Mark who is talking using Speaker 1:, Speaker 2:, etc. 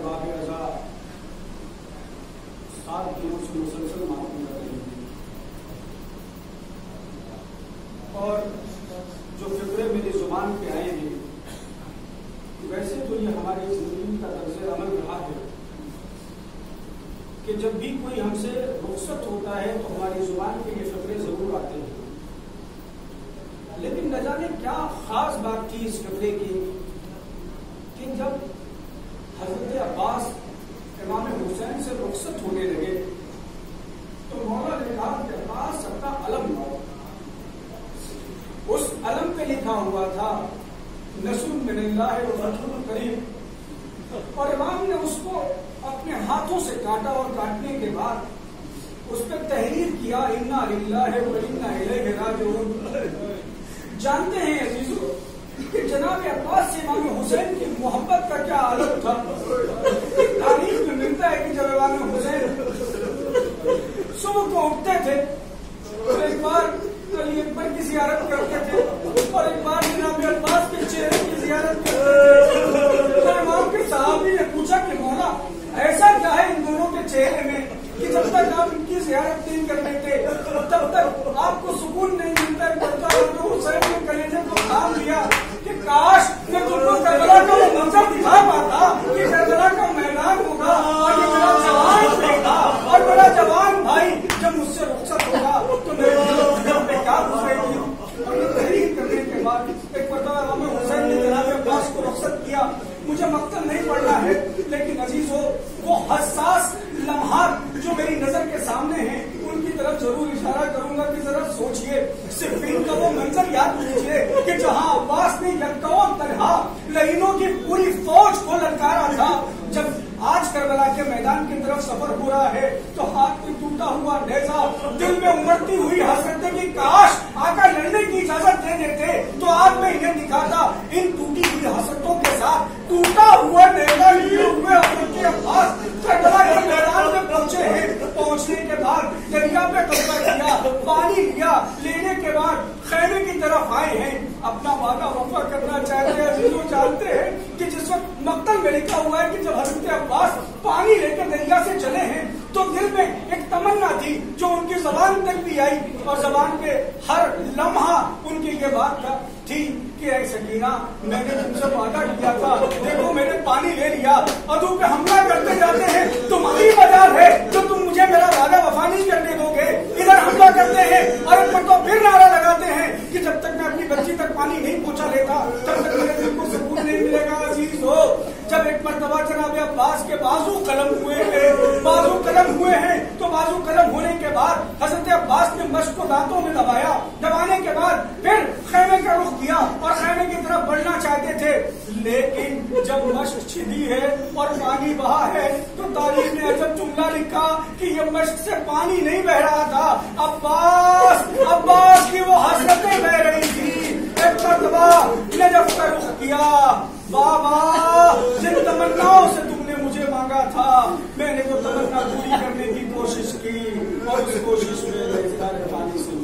Speaker 1: बाब अज़ा 7 दिनों से मुसलसल मालूम कर रही थी और जो फिक्रे मेरी जुबान पे आए हैं, वैसे तो ये हमारी जिंदगी का तर्ज़ अमल रहा है कि जब भी कोई हमसे रुखसत होता है तो हमारी जुबान पे ये फिक्रे जरूर आते हैं। लेकिन न जाने क्या खास बात थी इस फिक्रे की कि जब हजरत अब्बास इमाम हुसैन से रुखसत होने लगे तो मौला ने कहा कि अब्बास अपना अलम लाओ। उस अलम पे लिखा हुआ था नसूर मिनल्लाह व फतहुल करीम, और इमाम ने उसको अपने हाथों से काटा और काटने के बाद उस पर तहरीर किया इन्ना लिल्लाहि व इन्ना इलैहि राजिऊन। जानते हैं अजीजों कि जनाब अब्बास से इमाम हुसैन की मोहब्बत का क्या आलम था। तारीख में मिलता है कि जब इमाम हुसैन सुबह को उठते थे तो एक बार अली अकबर की जियारत करते थे और एक बार जनाब अब्बास के चेहरे की जियारत करते थे। तो इमाम के सहाबी ने पूछा कि मौला ऐसा क्या है इन दोनों के चेहरे में कि जब तक आप इनकी जियारत नहीं कर लेते तब तक आपको सुकून नहीं मिलता है। तो हुसैन ने कलेजे को थाम लिया कि काश मैं तुमको करबला का वो मंजर दिखा पाता कि करबला का मैदान होगा और ये मेरा जवान बेटा और मेरा जवान भाई जब मुझसे रुखसत होगा तो मेरे दिल पे क्या गुजरेगी। और ये तहरीर करने के बाद एक मरतबा इमाम हुसैन ने जनाब अब्बास को रुखसत किया। मुझे मकतल नहीं पढ़ना है, लेकिन अजीजों वो हसास लम्हात जो मेरी नजर के सामने हैं उनकी तरफ जरूर इशारा करूंगा कि जरा सोचिए। सिर्फ इनका वो मंजर याद कीजिए कि जहां अब्बास ने यक्कवा तनहा लईनों की पूरी फौज को ललकारा था। जब आज करबला के मैदान की तरफ सफर हो रहा है तो हाथ में टूटा हुआ नेज़ा, दिल में उमड़ती हुई हसरत की काश आका लड़ने की इजाजत दे देते तो आज मैं इन्हें दिखाता। इन टूटी हुई हसरतों के साथ टूटा हुआ नेज़ा लिए हुए अपने अब्बास करबला के मैदान में पहुंचे हैं। पहुंचने के बाद दरिया पे कब्जा किया, पानी लिया, लेने के बाद खैमे की तरफ आए हैं। अपना वादा वफा करना चाहते हैं। अजीजों जानते हैं कि जिस वक्त मकतल में लिखा हुआ है कि जब हजरत अब्बास पानी लेकर दरिया से चले हैं तो दिल में एक तमन्ना थी जो उनकी जबान तक भी आई और जबान पे हर लम्हा उनकी ये बात थी कि ऐ सकीना मैंने तुमसे वादा किया था, देखो मैंने पानी ले लिया, अदू पे हमला करते जाते हैं, तुम्हारी बाजार है तो तुम मुझे मेरा वादा वफा नहीं करने दोगे। इधर हमला करते हैं और ऊपर तो फिर नारा लगाते हैं कि जब तक मैं अपनी बच्ची तक पानी नहीं पहुंचा लेता तब तक मेरे दिल को सुकून नहीं मिलेगा। अजीज हो, जब एक मरतबा जनाब अब्बास के बाजू कलम हुए हैं, बाजू कलम हुए हैं तो बाजू कलम होने के बाद हजरत अब्बास ने मश्क को दांतों में दबाया। दबाने के बाद फिर खैमे का रुख किया और खैमे की तरफ बढ़ना चाहते थे, लेकिन जब मश्क छिदी है और पानी बहा है तो तारीख ने अजब जुमला लिखा कि ये मश्क से पानी नहीं बह रहा था, अब्बास की वो हसरतें बह रही थी। एक मरतबा नजफ का रुख किया, बाबा जिन तमन्नाओं से तुमने मुझे मांगा था मैंने वो तमन्ना पूरी करने की कोशिश की और उस कोशिश में पानी से